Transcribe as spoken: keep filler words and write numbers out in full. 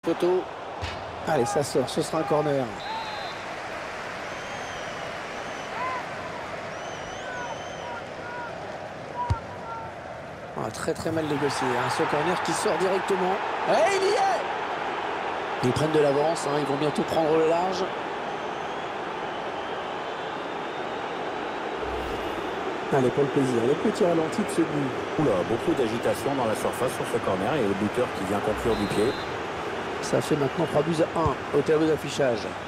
poteau. Allez, ça sort, ce sera un corner. Ah, très très mal négocié, hein, ce corner qui sort directement. Et il y est! Ils prennent de l'avance, hein, ils vont bientôt prendre le large. Allez, pour le plaisir, le petit ralenti de ce but. Oula, beaucoup d'agitation dans la surface sur ce corner et le buteur qui vient conclure du pied. Ça fait maintenant trois buts à un au tableau d'affichage.